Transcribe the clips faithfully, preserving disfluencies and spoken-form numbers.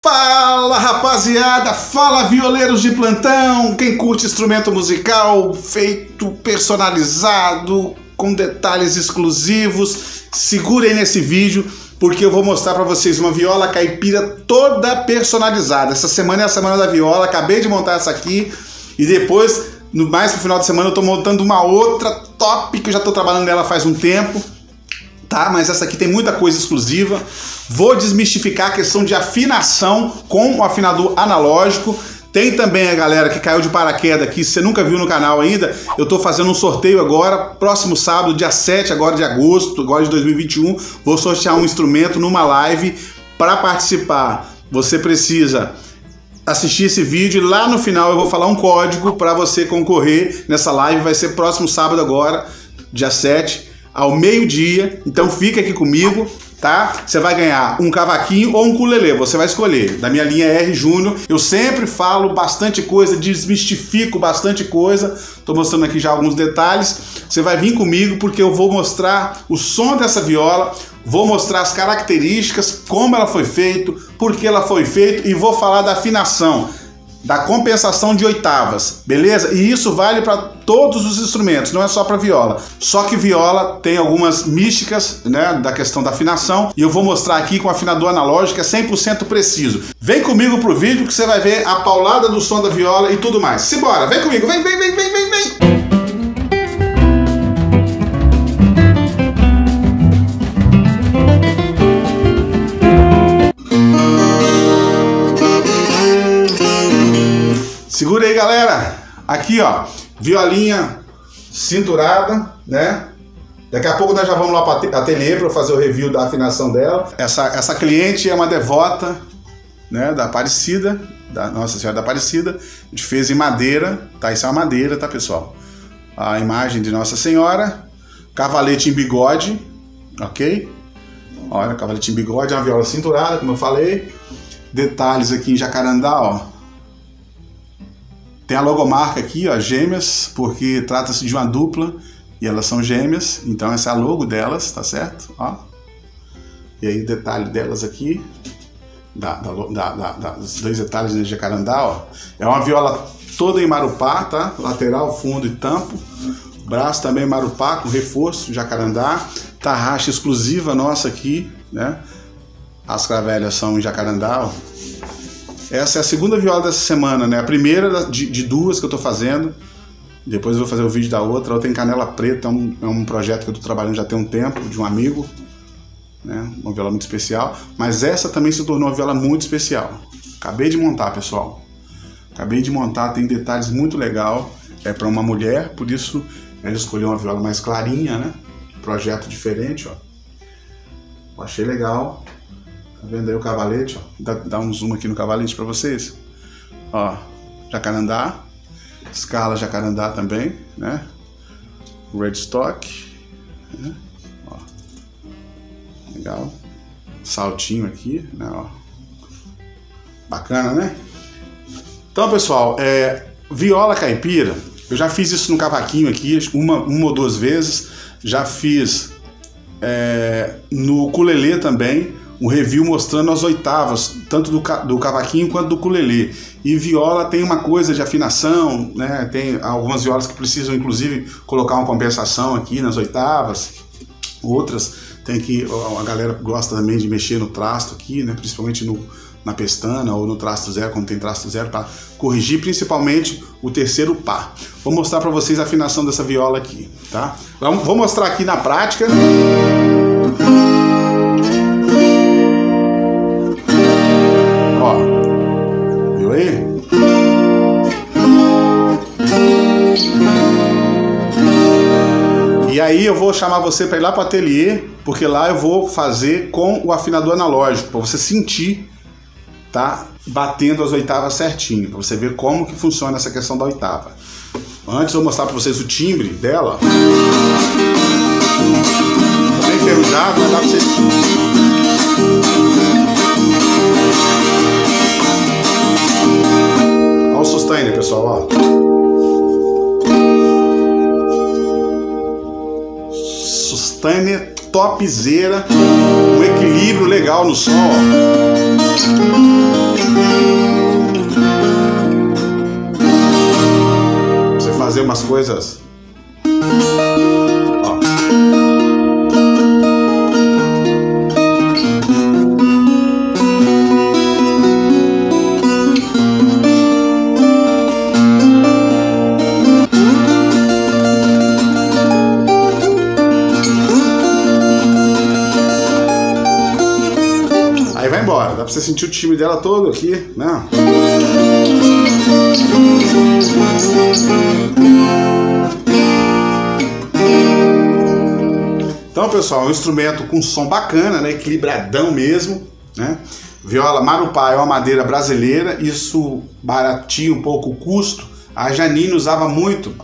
Fala, rapaziada, fala violeiros de plantão, quem curte instrumento musical feito personalizado, com detalhes exclusivos, segurem nesse vídeo porque eu vou mostrar para vocês uma viola caipira toda personalizada. Essa semana é a semana da viola, acabei de montar essa aqui e depois, no mais pro final de semana, eu tô montando uma outra top que eu já tô trabalhando nela faz um tempo. Tá, mas essa aqui tem muita coisa exclusiva. Vou desmistificar a questão de afinação com o afinador analógico. Tem também a galera que caiu de paraquedas aqui, se você nunca viu no canal ainda, eu tô fazendo um sorteio agora, próximo sábado, dia sete agora de agosto, agora de dois mil e vinte e um, vou sortear um instrumento numa live. Para participar, você precisa assistir esse vídeo e lá no final eu vou falar um código para você concorrer nessa live. Vai ser próximo sábado agora, dia sete, ao meio-dia, então fica aqui comigo, tá? Você vai ganhar um cavaquinho ou um ukulele, você vai escolher, da minha linha R Júnior. Eu sempre falo bastante coisa, desmistifico bastante coisa, tô mostrando aqui já alguns detalhes. Você vai vir comigo porque eu vou mostrar o som dessa viola, vou mostrar as características, como ela foi feita, por que ela foi feita e vou falar da afinação, da compensação de oitavas, beleza? E isso vale para todos os instrumentos, não é só para viola. Só que viola tem algumas místicas, né, da questão da afinação, e eu vou mostrar aqui com o afinador analógico, é cem por cento preciso. Vem comigo pro vídeo que você vai ver a paulada do som da viola e tudo mais. Simbora, vem comigo, vem, vem, vem, vem, vem, vem! Segura aí, galera. Aqui, ó, violinha cinturada, né? Daqui a pouco nós já vamos lá para ateliê para fazer o review da afinação dela. Essa, essa cliente é uma devota, né, da Aparecida, da Nossa Senhora da Aparecida. A gente fez em madeira, tá? Isso é uma madeira, tá, pessoal? A imagem de Nossa Senhora, cavalete em bigode, ok? Olha, cavalete em bigode, é uma viola cinturada, como eu falei. Detalhes aqui em jacarandá, ó. Tem a logomarca aqui, ó, gêmeas, porque trata-se de uma dupla e elas são gêmeas, então essa é a logo delas, tá certo? Ó. E aí o detalhe delas aqui, da, da, da, da, dos dois detalhes de jacarandá, ó. É uma viola toda em marupá, tá? Lateral, fundo e tampo. Braço também marupá, com reforço, jacarandá. Tarraxa exclusiva nossa aqui, né? As cravelhas são em jacarandá, ó. Essa é a segunda viola dessa semana, né? A primeira de, de duas que eu tô fazendo. Depois eu vou fazer o vídeo da outra. A outra em canela preta, é um, é um projeto que eu tô trabalhando já tem um tempo, de um amigo, né? Uma viola muito especial. Mas essa também se tornou uma viola muito especial. Acabei de montar, pessoal. Acabei de montar, tem detalhes muito legais. É para uma mulher, por isso ela escolheu uma viola mais clarinha, né? Projeto diferente, ó. Eu achei legal. Tá vendo aí o cavalete, ó? Dá, dá um zoom aqui no cavalete para vocês. Ó, jacarandá, escala jacarandá também, né? Red stock, né? Ó, legal. Saltinho aqui, né? Ó. Bacana, né? Então, pessoal, é, viola caipira, eu já fiz isso no cavaquinho aqui, uma, uma ou duas vezes. Já fiz é, no ukulele também, um review mostrando as oitavas, tanto do, do cavaquinho quanto do ukulele. E viola tem uma coisa de afinação, né? Tem algumas violas que precisam, inclusive, colocar uma compensação aqui nas oitavas. Outras tem que... A galera gosta também de mexer no trasto aqui, né? Principalmente no, na pestana ou no trasto zero, quando tem trasto zero, para corrigir principalmente o terceiro pá. Vou mostrar para vocês a afinação dessa viola aqui, tá? Vou mostrar aqui na prática. E aí eu vou chamar você para ir lá para o ateliê, porque lá eu vou fazer com o afinador analógico, para você sentir, tá? Batendo as oitavas certinho, para você ver como que funciona essa questão da oitava. Antes eu vou mostrar para vocês o timbre dela. Tá bem enferrujado, mas dá para vocês... Olha o sustain, pessoal, ó. Sustain topzera, um equilíbrio legal no som, ó. umas coisas. Ó. Aí vai embora, dá pra você sentir o timbre dela todo aqui, né? Então, pessoal, é um instrumento com som bacana, né? Equilibradão mesmo, né? Viola Marupá é uma madeira brasileira, isso baratia um pouco o custo. A Janine usava muito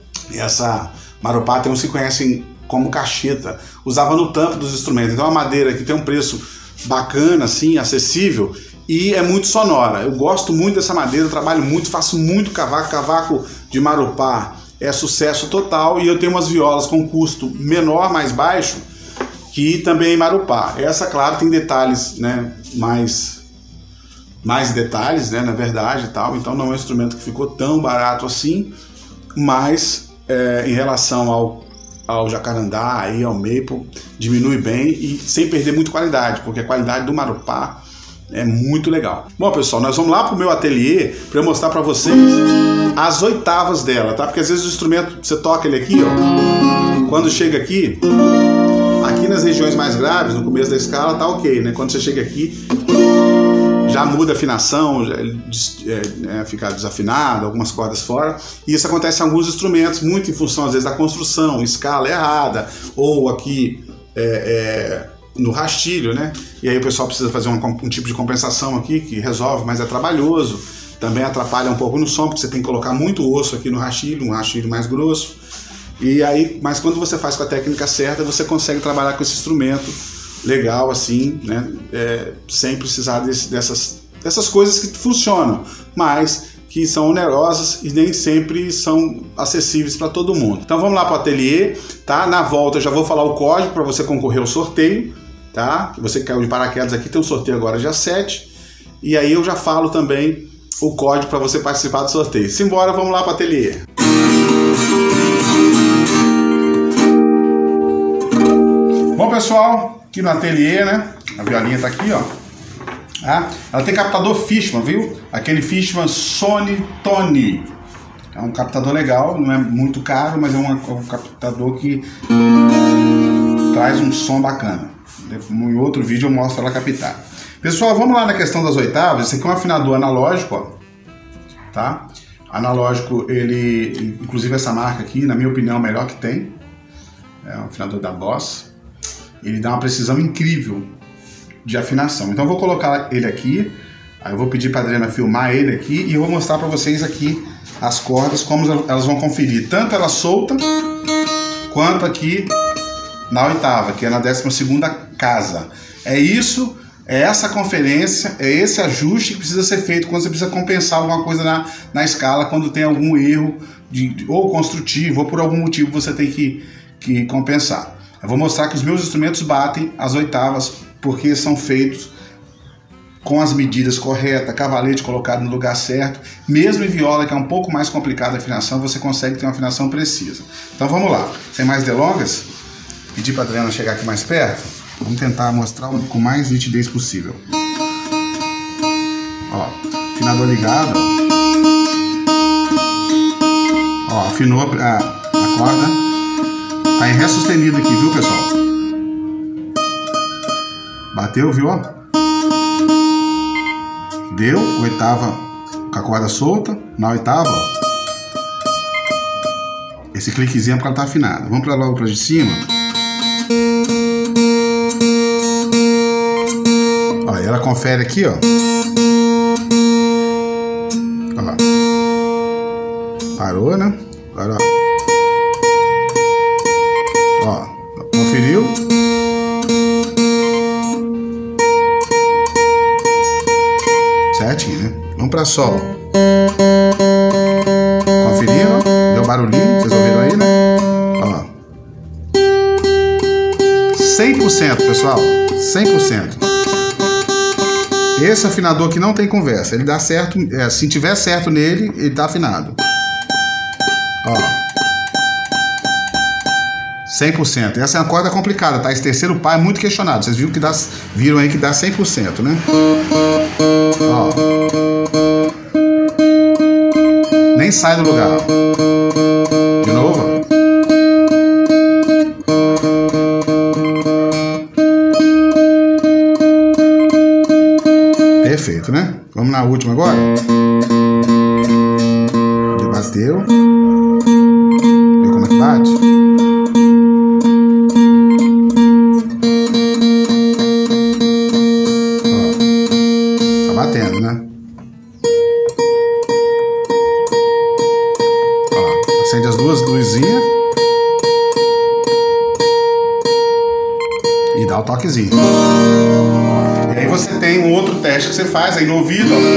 essa Marupá, tem uns que conhecem como cacheta, usava no tampo dos instrumentos. Então é uma madeira que tem um preço bacana, assim, acessível, e é muito sonora. Eu gosto muito dessa madeira, eu trabalho muito, faço muito cavaco, cavaco de Marupá é sucesso total, e eu tenho umas violas com custo menor, mais baixo, que também é Marupá. Essa, claro, tem detalhes, né, mais, mais detalhes, né, na verdade, e tal, então não é um instrumento que ficou tão barato assim, mas é, em relação ao ao jacarandá, aí ao maple, diminui bem e sem perder muito qualidade, porque a qualidade do Marupá é muito legal. Bom, pessoal, nós vamos lá pro meu ateliê para eu mostrar para vocês as oitavas dela, tá? Porque às vezes o instrumento, você toca ele aqui, ó, quando chega aqui, aqui nas regiões mais graves, no começo da escala, tá ok, né? Quando você chega aqui, já muda a afinação, já é, é, fica desafinado, algumas cordas fora. E isso acontece em alguns instrumentos, muito em função, às vezes, da construção, escala errada, ou aqui é, é, no rastilho, né? E aí o pessoal precisa fazer um, um tipo de compensação aqui, que resolve, mas é trabalhoso. Também atrapalha um pouco no som, porque você tem que colocar muito osso aqui no rastilho, um rastilho mais grosso. E aí, mas quando você faz com a técnica certa, você consegue trabalhar com esse instrumento legal assim, né, é, sem precisar desse, dessas, dessas coisas que funcionam, mas que são onerosas e nem sempre são acessíveis para todo mundo. Então vamos lá para o ateliê, tá? Na volta eu já vou falar o código para você concorrer ao sorteio, tá? Você que caiu de paraquedas aqui, tem um sorteio agora dia sete, e aí eu já falo também o código para você participar do sorteio. Simbora, vamos lá para o ateliê. Bom, pessoal, aqui no ateliê, né? A violinha tá aqui, ó. Ah, ela tem captador Fishman, viu? Aquele Fishman Sony Tony. É um captador legal, não é muito caro, mas é um, um captador que traz um som bacana. Em outro vídeo eu mostro ela captar. Pessoal, vamos lá na questão das oitavas. Esse aqui é um afinador analógico, ó. Tá? Analógico, ele... Inclusive essa marca aqui, na minha opinião, é o melhor que tem. É um afinador da Boss. Ele dá uma precisão incrível de afinação. Então eu vou colocar ele aqui, aí eu vou pedir para a Adriana filmar ele aqui e eu vou mostrar para vocês aqui as cordas, como elas vão conferir, tanto ela solta, quanto aqui na oitava, que é na décima segunda casa. É isso, é essa conferência, é esse ajuste que precisa ser feito quando você precisa compensar alguma coisa na, na escala, quando tem algum erro, de, ou construtivo, ou por algum motivo você tem que, que compensar. Eu vou mostrar que os meus instrumentos batem as oitavas porque são feitos com as medidas corretas, cavalete colocado no lugar certo. Mesmo em viola, que é um pouco mais complicada a afinação, você consegue ter uma afinação precisa. Então vamos lá, sem mais delongas, pedir para a Adriana chegar aqui mais perto. Vamos tentar mostrar com mais nitidez possível. Ó, afinador ligado. Ó, ó afinou a, a corda. Tá em Ré sustenido aqui, viu, pessoal? Bateu, viu, ó? Deu, oitava com a corda solta. Na oitava, ó. Esse cliquezinho é porque ela tá afinada. Vamos pra logo pra de cima. Ó, ela confere aqui, ó. Ó. Parou, né? Agora, ó. Ó, conferiu? Certinho, né? Vamos pra sol. Conferiram? Deu barulhinho, vocês ouviram aí, né? Ó. cem por cento, pessoal. cem por cento. Esse afinador aqui não tem conversa. Ele dá certo, é, se tiver certo nele, ele tá afinado. Ó. cem por cento. Essa é uma corda complicada, tá? Esse terceiro par é muito questionado. Vocês viram, que dá, viram aí que dá cem por cento, né? Ó. Nem sai do lugar. De novo. Perfeito, né? Vamos na última agora. Ele bateu. Viu como é que bate? Ó. Tá batendo, né? Ó. Acende as duas luzinhas. E dá o toquezinho. E aí você tem um outro teste que você faz aí no ouvido, ó.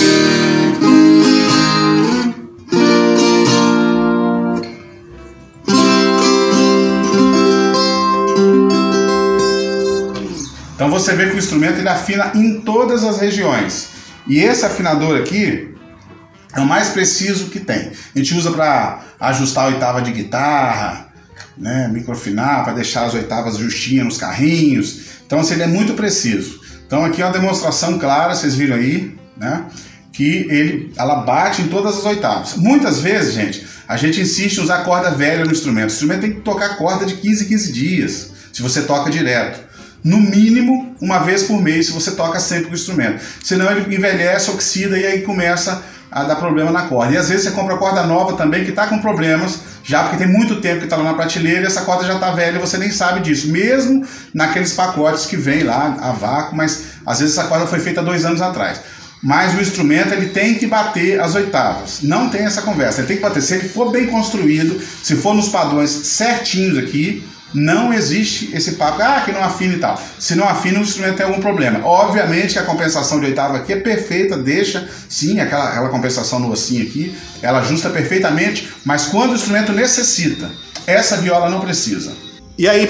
Então você vê que o instrumento ele afina em todas as regiões. E esse afinador aqui é o mais preciso que tem. A gente usa para ajustar a oitava de guitarra, né, microafinar, para deixar as oitavas justinhas nos carrinhos. Então assim, ele é muito preciso. Então aqui é uma demonstração clara, vocês viram aí, né? Que ele, ela bate em todas as oitavas. Muitas vezes, gente, a gente insiste em usar corda velha no instrumento. O instrumento tem que tocar corda de quinze em quinze dias, se você toca direto. No mínimo, uma vez por mês, se você toca sempre com o instrumento. Senão ele envelhece, oxida e aí começa a dar problema na corda. E às vezes você compra corda nova também que está com problemas, já porque tem muito tempo que está lá na prateleira e essa corda já está velha e você nem sabe disso. Mesmo naqueles pacotes que vem lá a vácuo, mas às vezes essa corda foi feita dois anos atrás. Mas o instrumento ele tem que bater as oitavas. Não tem essa conversa. Ele tem que bater. Se ele for bem construído, se for nos padrões certinhos aqui, não existe esse papo, ah, que não afina e tal. Se não afina, o instrumento tem algum problema. Obviamente que a compensação de oitava aqui é perfeita, deixa, sim, aquela, aquela compensação no ossinho aqui, ela ajusta perfeitamente, mas quando o instrumento necessita, essa viola não precisa. E aí,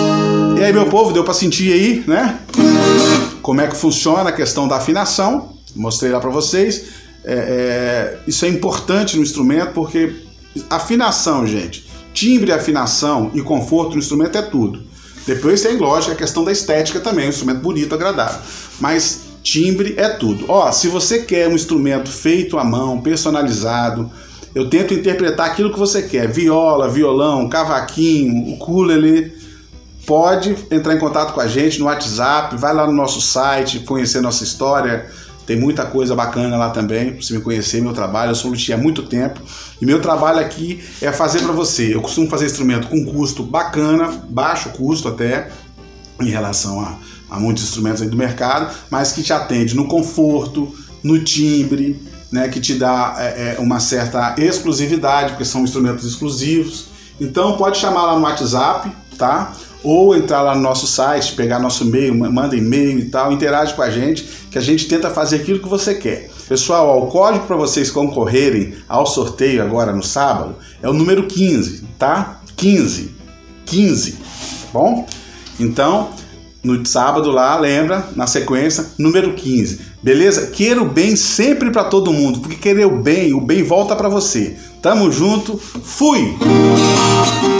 e aí meu povo, deu para sentir aí, né? Como é que funciona a questão da afinação. Mostrei lá para vocês. É, é, isso é importante no instrumento, porque afinação, gente, timbre, afinação e conforto no instrumento é tudo. Depois tem, lógico, a questão da estética também, um instrumento bonito, agradável. Mas timbre é tudo. Ó, se você quer um instrumento feito à mão, personalizado, eu tento interpretar aquilo que você quer. Viola, violão, cavaquinho, ukulele. Pode entrar em contato com a gente no WhatsApp, vai lá no nosso site, conhecer nossa história. Tem muita coisa bacana lá também, para você me conhecer, meu trabalho. Eu sou luthier há muito tempo e meu trabalho aqui é fazer para você. Eu costumo fazer instrumento com custo bacana, baixo custo até, em relação a, a muitos instrumentos aí do mercado, mas que te atende no conforto, no timbre, né, que te dá é, uma certa exclusividade, porque são instrumentos exclusivos. Então pode chamar lá no WhatsApp, tá? Ou entrar lá no nosso site, pegar nosso e-mail, manda e-mail e tal, interage com a gente, que a gente tenta fazer aquilo que você quer. Pessoal, ó, o código para vocês concorrerem ao sorteio agora no sábado é o número quinze, tá? quinze. quinze, tá bom? Então, no sábado lá, lembra, na sequência, número quinze. Beleza? Queira o bem sempre para todo mundo, porque querer o bem, o bem volta para você. Tamo junto, fui!